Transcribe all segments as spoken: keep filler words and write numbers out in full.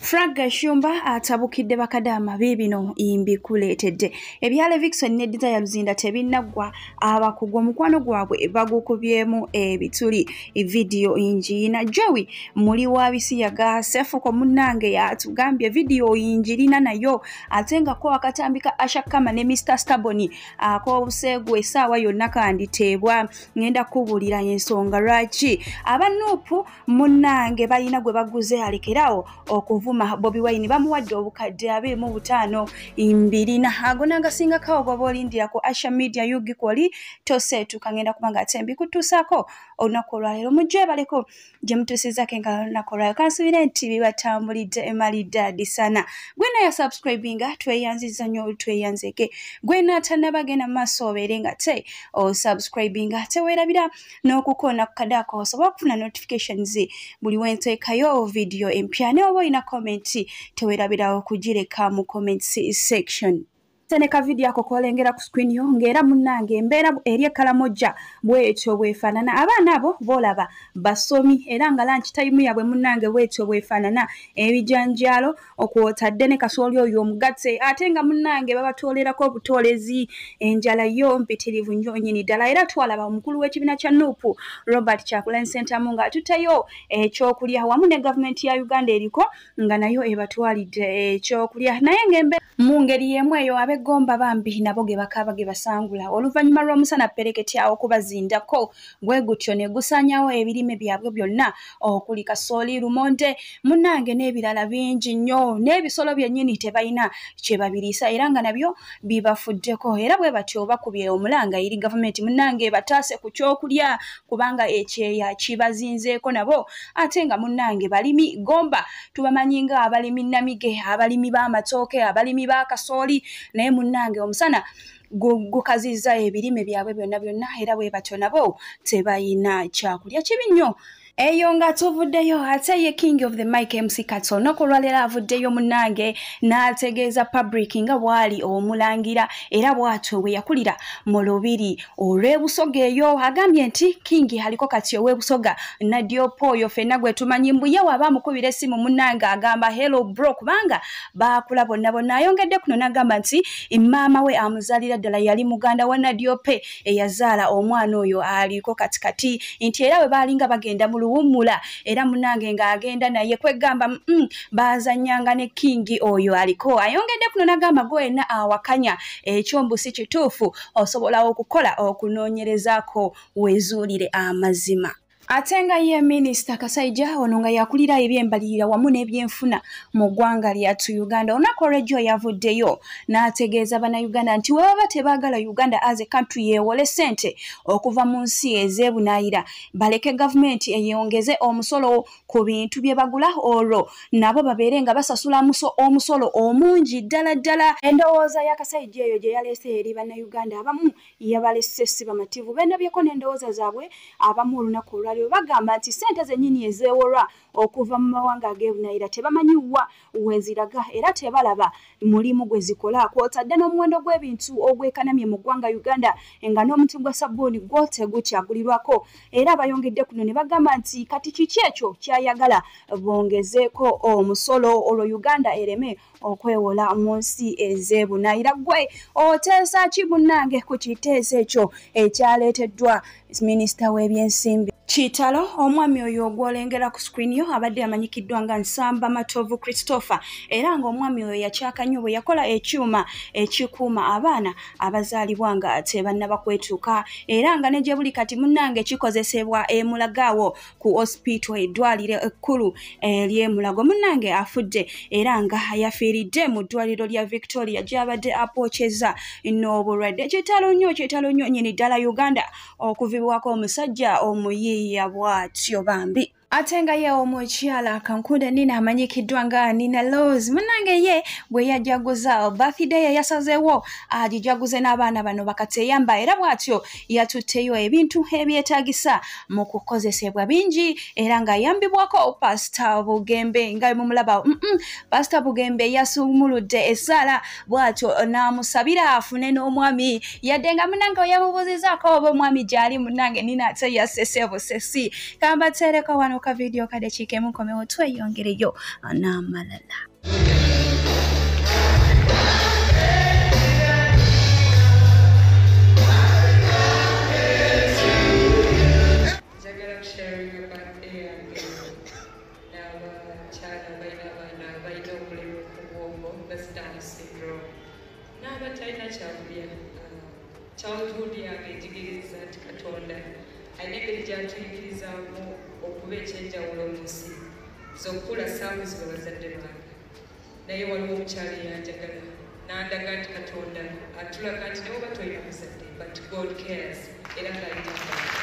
gashumba atabukidde bakadama bibino imbikuletedde ebyale Vixen ne Desire Luzinda tebinnagwa abakugu omukwano gwabwe bagukubyemu ebituli video injina Joey muli wa bisiyaga sefuko munnange yatugambye video injirina nayo atenga ko akatambika ashakama ne Mister Staboni akobusegu esaawa yonna kandi tebwa ngenda kubulira ensonga lwaki abanupu munnange balina gwe baguze alekerawo okuvuma Bobi Wine bamuwadde obukadde abiri mu butaano imbiri na agonanga singa kawo gobolindira ko Asha Media yugi kwali tose tukangenda kubanga tembi kutusako onakolwa lero mujje baleko je mutusiza kenga nakolwa kansubire nti batambulidde emalidadi sana gwena ya subscribinga tweyanziza nyo tweyanzeke gwena tanabagena masoberenga te o subscribinga tewerabira n'okukona kukadako osobola kufuna notifications buli wenteekayo video empya ne oba ina comment tewerabira okugireka mu comment section teneka video yako kolengera ku screen yo ngera munnange embeera eri ekalamoja bwetyo bwefanana abaana abo bolaba basomi era nga lunch time yabwe munnange bwetyo bwefanana ebijanjalo okuwotadde ne kasooli oyo omugatse ate nga munnange babatolerako obutolezi enjala yo mpitirivu nnyo nyini ddala era twalaba omukulu w'ekibiina kya Nuupu Robert Kyagulanyi Ssentamu nga tutayo ekyokulya wamu ne government ya Uganda eriko nga nayo ebatwalidde ekyokulya naye ngembe mu ngeri yemu eyo abe gomba bambi nabo ge bakaba ge basangula oluvanyuma lw'omusana pereketyawo kubazindako gwe gutyo ne gusanyawo ebirime byabwe byonna okuli kasooli lumonde munnange n'ebirala bingi nnyo n'ebisolo byennyini tebalina kye babiriisa era nga nabyo bibafuddeko era bwe batyo bakubye omulanga eri gavumenti munnange bataase ku kyokulya kubanga ekyeya kibazinzeeko nabo ate nga munnange balimi gomba tubamanyi nga abalimi namige abalimi b'amatooke abalimi ba kasooli naye munnange omusana gukaziza ebirime byabwe byonna byonna era bwe batyo nabo tebayina kyakulya kibi nnyo eyo nga tuvuddeyo ate ye king of the mic M C Katso nokolwalera avuddeyo munnange n'ategeeza public nga bwali omulangira era bw'atyo bwe yakulira mu lubiri olw'ebusoga eyo agambye nti king aliko kati ow'ebusoga Nadiopo oyo ffenna gwe tumanyi mbuye waba amukubira essimu munnange agamba hello bro kubanga baakula bonna bonna ayongedde kuno n'agamba nti maama we amuzaalira ddala yali muganda wa Nadiope eyazaala omwana oyo aliko katikati nti era bwe baalinga bagenda mu luwummula era munnange nga agenda naye kwegamba mm, bazanyanga ne kingi oyo aliko ayongedde kuno n'agamba gwena awakanya ekyombu si kituufu osobola okukola okunoonyerezaako wezuulire amazima atenga ye minister Kasaija ono nga yakulira ebyembalirira wamu n'ebyenfuna mu ggwanga lyattu Uganda onako rejo yavuddeyo n'ategeeza bana Uganda nti we baba tebaagala Uganda as a country yeewole ssente okuva mu nsi ezeebunaayira baleke gavumenti eyongeze omusolo ku bintu bye bagula olwo nabo babeere nga basasula omusolo omungi ddala ddala endowooza ya Kasaija eyo gye yaleese eri bana Uganda abamu yabalese si bamativu bendabyeko n'endowooza zaabwe abamu olunaku olwali bagamba nti sente zennyini ezeeworwa okuva mu mawanga ag'ebunaayira tebamanyiwa weziraga era tebalaba mulimu gwe zikola kwotadde n'omuwendo gw'ebintu ogwekanamye mu ggwanga Uganda nga n'omuti gwa sabbuuni gwo tegukyagulirwako era bayongedde kuno ne bagamba nti kati kiki ekyo kyayagala bongezeeko omusolo olwo Uganda ereme okwewola mu nsi ezeebunaayira gwe oteesa ki munnange ku kiteeso ekyo ekyaleeteddwa minisita w'ebyensimbi Chitalo omwami oyo ogwolengera ku screen yo abadde amanyikiddwa nga Nsamba Matovu Christopher era nga omwami oyo yakyaka nnyo bwe yakola ekyuma ekikuuma abaana abazaalibwa nga tebannaba kwetuuka era nga ne gye buli kati munnange kikozesebwa emulagaawo ku hospital eddwaliro ekkulu ery'emulago munnange afudde era nga yafiiridde mu ddwaliro lya Victoria gy'abadde apookyeza n'obulwadde kitalo nnyo kitalo nnyo nnyini ddala Uganda okuvibwako omusajja omuyi ya bwatyo bambi atenga ye omukyala Kankuda Nina amanyikiddwa nga Nina Rose munnange ye bwe yajaguza birthday yasazeewo agijaguze n'abaana bano bakateyamba era bw'atyo yatutteyo ebintu ebyetaagisa mu kukozesebwa bingi era nga yambibwako Pastor Bugembe nga mumulaba mm -mm. Pastor Bugembe yasumuludde essala bw'atyo n'amusabira afune n'omwami yadde nga munnange yamubuuzizaako oba omwami gy'ali munnange Nina ate yasese busesi kamba tereka wano ka video kadakiikemu nkomewo tweyongereyo n'amalala. Childhood yange njigiriza nti Katonda alina engeri gy'atuyigirizamu okuba ekyenjawulo mu nsi z'okukula saabuzi bazadde bange naye waliwo omukyala eyanjagala n'andaga nti Katonda atulaga nti ne bw'oba tolina muzadde but God cares era ng'alina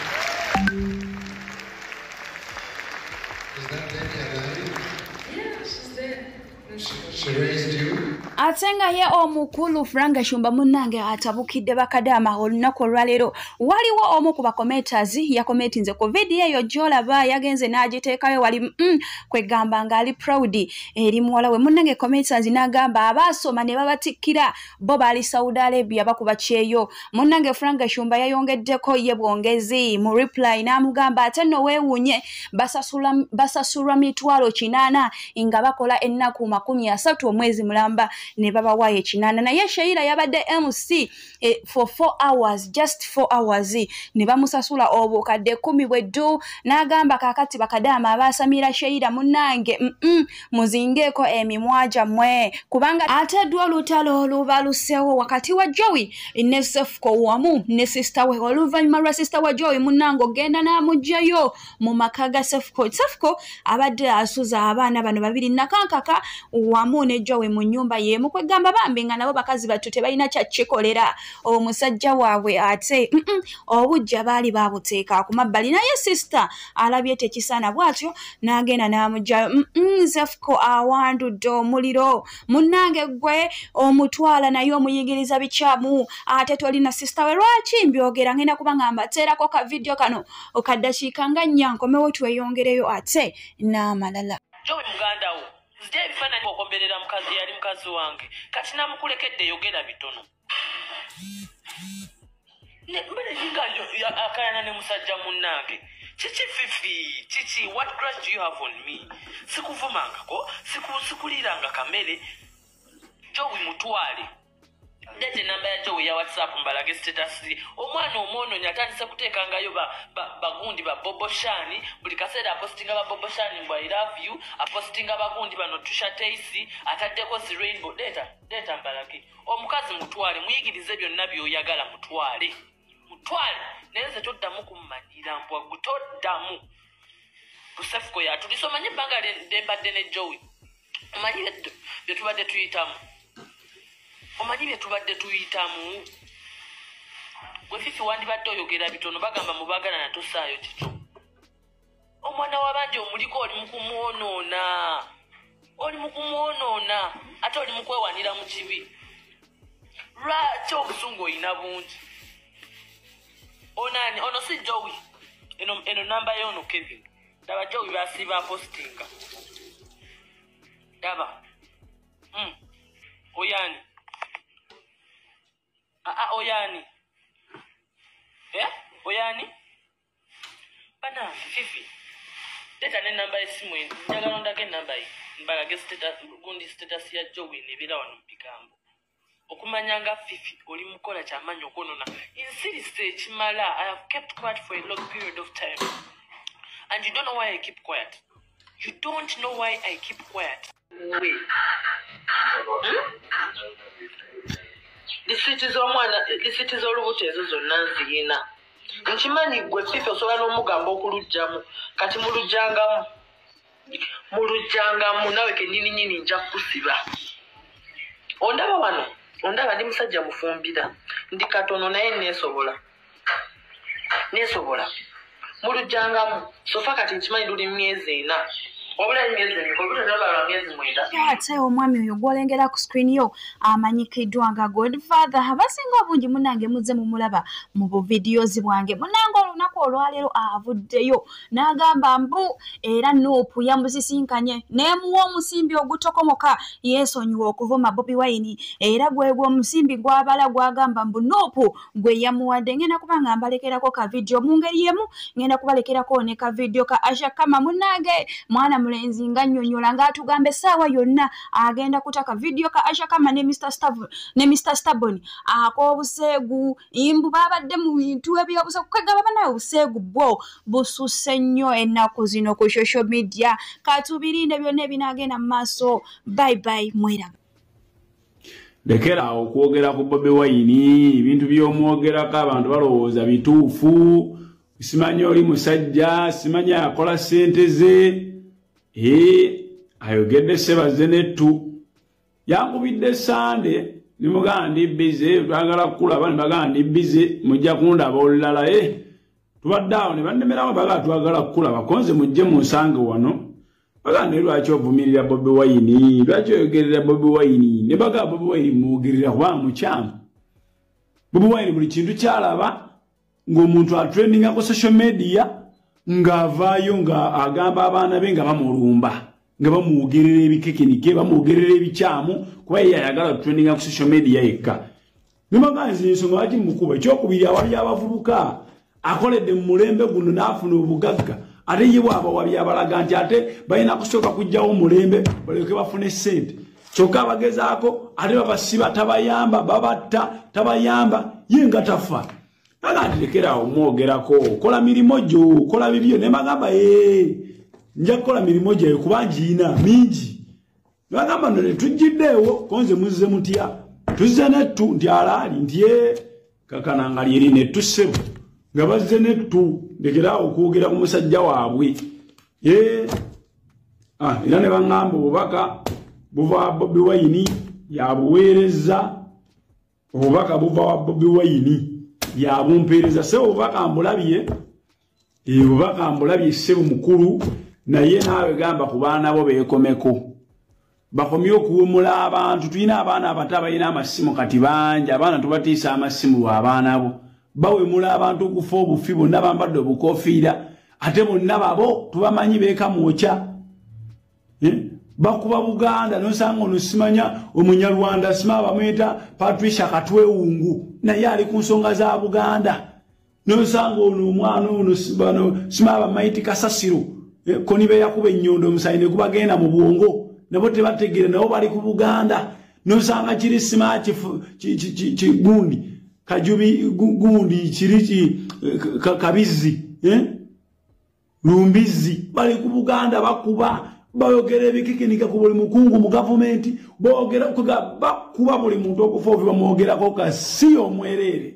Is that baby alive? Yeah, she's there. She, she raised you? Atenga ye omukulu Franga Shumba munange atabukidde bakadama olunaku olwaleero waliwo omu ku bakomenters yakomentinze ku video eyo gy'olaba yagenze n'agiteekayo wali mm, kwegamba ng'ali proud eri muwala we munange commenters n'agamba abaasoma ne babatikkira bo baali Saudi Arabia bakuba kyeyo munange Franga Shumba yayongeddeko ye bwongezi mu reply n'amugamba ate no weewunye basasula basasulwa mitwalo kinaana nga bakola ennaku makumi asatu omwezi mulamba ne baba waye kinana na ye Sheila yabadde M C eh, for four hours just four hours ne bamusasula obukadde kumi bweddu n'agamba kakati bakadama abasamira Sheila munange mm -mm, muzingeko emimwaja mwe kubanga ateddwa olutalo olubalusewo wakati wa Joey ne Sefko wamu ne sister we oluvannyuma lwa sister wa Joey munange ogenda n'amugjayo mu makaga Sefko Sefko abadde asuza abaana bano babiri nakankaka wamu ne Joey mu nyumba ye mukwegamba bambi nga nabo bakazi battu tebalina kya kikolera omusajja waabwe ate mm -mm, obujja baali babuteeka ku mabbali naye sister alabye tekisana bwatyo n'agenda n'amugjayo mm -mm, Sefko awandudde omuliro munnange gwe omutwala naye omuyigiriza bikyamu ate tolina sister we lwaki mbyogera ngenda kuba ngamba teerako ka video kano okaddakiika nga nnya nkomewo tweyongereyo ate n'amalala. Joey muganda wo zite ebifaananyi okomberera mukazi yali mukazi wange kati namukulekedde yogera bitono mbere ninga akayana ne musajja munnange kiki fifi kiki what crush do you have on me sikuvumangako sikuliranga kamere Joey mutwale ndete namba ya Joey ya WhatsApp mbalage status omwana omwono nyatandise kuteekangayo bagundi ba Boboshani buli kaseera apostinga ba Boboshani mbwa I love you apostinga bagundi bano tusha taisi ataddeko si rainbow data data mbalage omukazi mutwale muyigirize byonna byoyagala mutwale mutwale neze toddamu kumanyira mbwa gutoddamu Sefko ya tulisomanye banga lembadde ne Joey omanyire bye tubadde tuyitamu omanyi bye tubadde tuyitamu gwe fifi wandibadde oyogera bitono bagamba mubagala na tosaayo kito omwana wabanje omuliko oli mukumwonoona oli mukumwonoona ate oli mukwewanira mu kibi lwaki obusungu oyina bungi onani ono si Joey eno, eno namba yono Kevin daba Joey basiiba postinga daba mm. oyani Ah, oyani. Eh? Oyani? Bana, fifi. Deta ne namba esimu eno. Njagala ndage namba yi. Mbalage status gundi status ya Joey ne bira wano mpikambo. Okumanyanga fifi oli mukola kyamanyo konona. Insirise chimala. I have kept quiet for a long period of time. And you don't know why I keep quiet. You don't know why I keep quiet. Wait. Hmm? Disiti z'omwana disiti z'olubuto ezo zonna nziyina nkimanyi gwe fifi osobola n'omugamba okulujjamu kati mulujjangamu mulujjangamu nawe kenyini nyini nja kusiba ondaba wano ondaba ndi musajja mufumbira ndi katono naye neesobola neesobola mulujjangamu sofa kati nkimanyi luli myezi ena ate omwami oyo gwolengera ku screen yo amanyikiddwa nga Godfather abasinga obungi munange muzze mumulaba mu buvidiyozi bwange munange olunaku olwaleero avuddeyo n'agamba mbu era Nuupu yamuzisinkanye neemuwa omusimbi ogutokomoka yeesonyiwa okuvuma Bobi Wine era gwe omusimbi gwabala gwagamba mbu Nuupu gwe yamuwadde ngenda kubanga mbalekerako ka video mu ngeri yemu ngenda kubalekerako ne ka video ka Asha kama munange mwana mulenzi nga nnyonnyola ng'atugamba essaawa yonna agenda kutaka video ka Asha kama ne Mister Stav ne Mister Staboni akobusegu imbu babadde mu bintu ebyobusa kugaba banayo obusegu bwo bususse nnyo ennaku zino ku social media katubirinde byonna ebinagenda mu maaso bye bye mwera lekera okwogera ku Bobi Wine ebintu by'omwogerako abantu balowooza bituufu simanyi oli musajja simanyi akola ssente ze ee ayogedde sebaze nettu yankubidde sande nimugamba ndi bize twagala kukulaba nibagamba ndi bize mujja kundaba olulala e tubadde awo ne bannemeramu bagala twagala kukulaba konze mujje munsange wano bagamba ne lwaki ovumirira Bobi Wine lwaki oyogerera Bobi Wine ne bagamba Bobi Wine muwugirira kubanga mukyamu Bobi Wine buli kintu kyalaba ng'omuntu atrendinga ku social media ng'avaayo nga agamba abaana be nga bamulumba nga bamuwogerera ebikekenike bamuwogerera ebikyamu kuba ye ayagala trendinga ku social media yekka nimaganzi ensonga lwaki mukuba ekyokubiri awali abavubuka akoledde mu mulembe guno n'afuna obugagga ate ye bw'abawabi abalaga nti ate balina kusooka kujjawo omulembe baleke bafune ssente kyokka abagezaako ate babasiba tabayamba babatta tabayamba ye nga tafa agandi lekera omwogerako kola mirimo gyo kola bibyo ne bagamba ee nja kukola mirimo gyayo kuba ngiina mingi bagamba none tujjiddeewo konze muzze mutya tuzze nettu nti alaali nti ye kakananga lyeri nettu ssebo nga bazze nettu lekera okwogera ku musajja waabwe ee ah, era ne baŋŋamba obubaka buva Bobi Wine yabuweereza obubaka buva wa Bobi Wine yabumpeereza sebo obubaka mbulabye e obubaka mbulabye sebo mukulu naye naawe gamba ku baana bo beekomeko bakomye okuwumula abantu tulina abaana abato abalina amasimu kati bangi abaana tubatiisa amasimu lw'abaana bo bawemula abantu okufa obufi bonna bambadde obukofiira ate bonna babo tubamanyi beeka mwokya eh? Bakuba Buganda nosanga ono simanya omunyarwanda sima bamweta Patricia Katwewungu naye ali ku nsonga za Buganda nosanga ono omwana ono sibano sima bamaiti Kasasiro eh, konibe yakuba ennyondo omusayine kubagenda mu bwongo nabo tebategere nabo bali ku Buganda nosanga kiri sima kigundi kajubi gundi kiri kabizi eh? Lumbizi bali ku Buganda bakuba bayogera ebikekenika ku buli mukungu mu gavumenti boogera bakuba buli muntu okufa ovi bamwogerako kasi omwerere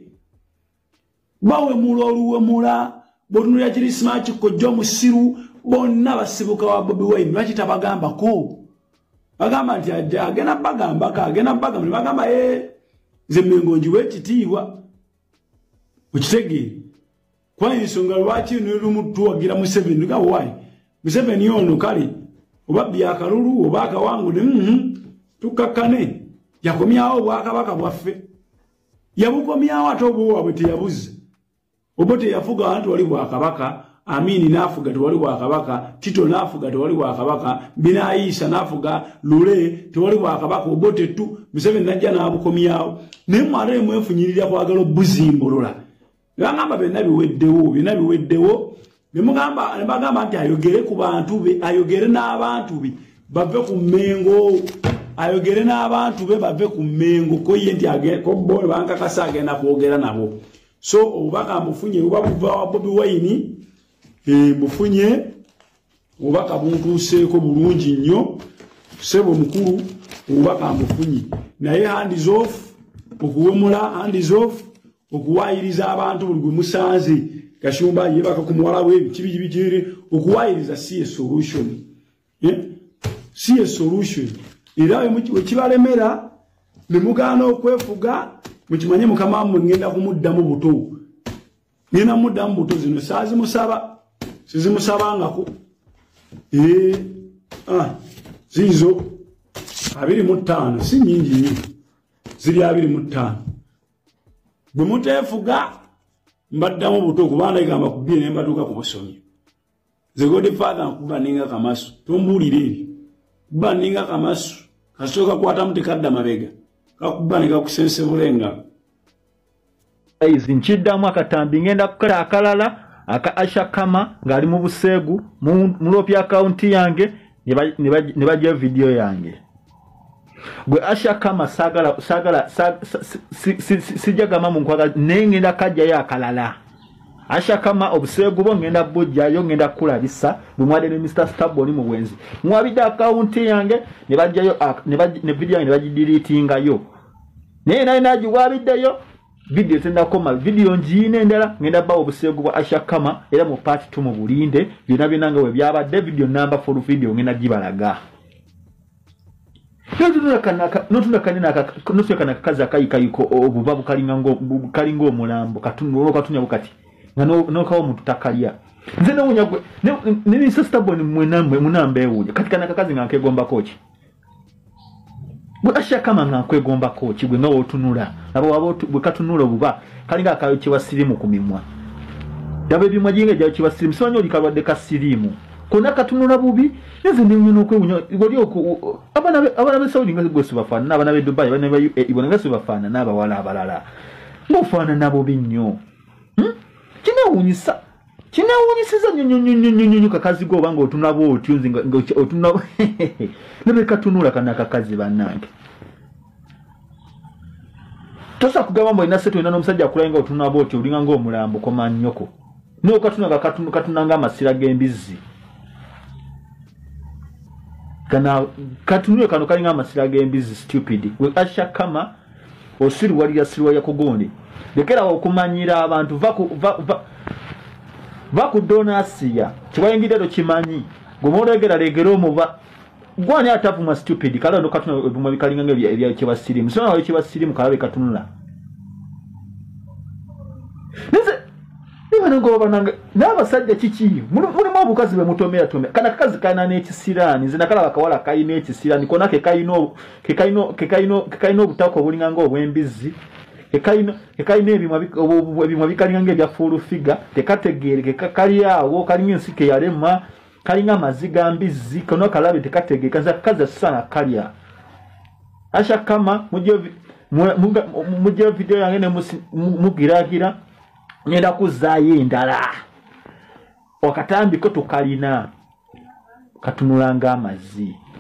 bawemula oluwemula botunulira kirisima kikojja omusiru bonna basibuka wa Bobi Wine lwaki tabagambako bagamba nti agenda bagambako agenda bagamba ne bagamba ee nze Mengo njiwa ekitiibwa okitegeere kwa ensonga lwaki nelumu tuwagira Museveni nga wayi Museveni ono kale oba byakalulu oba akawangule mhm tukakane yakomyawo obwakabaka bwaffe yabukomyawo ate obwabwe teyabuze oba teyafuga abantu wali bwakabaka Amini nafuga tewali bwakabaka Tito nafuga tewali bwakabaka Binaisa nafuga Lule tewali bwakabaka obote tu Museveni najja n'abukomyawo naye mwate mwefunyirira kwagala obuzimbulula ngamba benna biweddewo bina biweddewo Nemugamba nebagamba nti ayogere ku bantu be ayogere n'abantu be bave ku Mengo ayogere n'abantu be bave ku Mengo ko ye nti agere ko bo banka kasa agenda kwogera nabo so obubaka mufunye oba buva wa Bobi Wine e mufunye obubaka buntuuseeko bulungi nnyo sebo mukulu obubaka mufunye naye hands off okuwemula hands off okuwayiriza abantu buli gwe musanze Gashumba yebaka kumuwala we kibi bigire okuwayiriza si a solution eh si a solution irawe mukiwe kibalemera nemugana okwefuga mukimanye mukama ngenda kumuddamu buto nina muddamu buto zino sazi musaba sizi musabanga ko eh ah zizo abiri mu ttaano si nyingi nnyo ziri abiri mu ttaano bwe muteefuga mbaddamu buto kubanda igamba ku bbiri ne mbatuuka ku busomi ze godfather nkuba ninga kamasu tombuulire eri kuba ninga kamasu kasooka kwatamu tekadda mabega kakuba ne kakusensebula izi nkiddamu akatambi ngenda kukola akalala aka ashakama ngali mu busegu mulopya akaunti yange ne bajja video yange gwe ashakama sagala sagala sijagama mu nkwaga nengenda kajja ya akalala ashakama obusegu bo ngenda bujja yo ngenda kulabisa bumwade ne Mister Stubborn mu bwenzi mwabida akaunti yange ne bajja yo ne video yange ne bajideletinga yo ne nayo naji wabiddeyo video tenda koma video njine ndala ngenda ba obusegu bwa ashakama era mu part two mu bulinde byona binanga we byabadde video number for video ngenda gibalaga notuna kanaka notuna kanina ka notuna kanaka kaza kayikayiko obubabu kalinga ngo kalinga omulambo katunno katunya bukati ngano no kawo muntu takalya nze no munyagwe ne ni sister boni mwenambe munambe uje katika naka kazi nganke gomba kochi bwe ashakama ngankwe gomba kochi gwe ngawo tunula abo wabo bwe katunula obuba kalinga akayo kiwa sirimu kumimwa dabe bimwa jinga jawo kiwa sirimu sonyo likalwadde ka sirimu kona katunula bubi neze n'inyo kwe unyo igoli oku abana abana be Saudi ngazi gwe subafana n'abana be Dubai abana be ibona ngazi subafana n'aba wala abalala ngofana nabo binyo hm kina unyisa kina unyisiza nyonyo nyonyo nyonyo kakazi go bango tunabo otunzi ngo otunabo nebe katunula kana kakazi banange tosa kugaba mbo inaseto ina nomusajja akulenga otunabo oti ulinga ngo omulambo komanyoko no katunanga katunu katunanga amasira gembizi kana katunwe kano kalinga amasira gembizi stupid we ashakama osiri wali yasirwa yakugonde lekera okumanyira abantu vaku va vaku donasiya kibayingidero kimanyi gomoregera legero muba gwani atapu ma stupid kala ndo katuna bumwe bikalinga nge bya kibasirimu sona wali kibasirimu kalabe katunula nze niba ngo bananga nabasajja kiki muri mu bukazi be mutomera tome kana kazi kana n'ekisirani nze nakala bakawala kayi n'ekisirani kona ke kayino ke kayino ke kayino ke kayino butako bulinga ngo obwembizi ke kayino ke kayino ebimwa ebimwa bikalinga nge bya full figure tekategere ke kakali yawo kalinga nsike yarema kalinga maziga mbizi kono kalabe tekategere kaza kaza sana kalya asha kama mujye mujye video yange ne mugiragira ngenda kuzaye ndala okatambi ko tukalina katunulanga amazi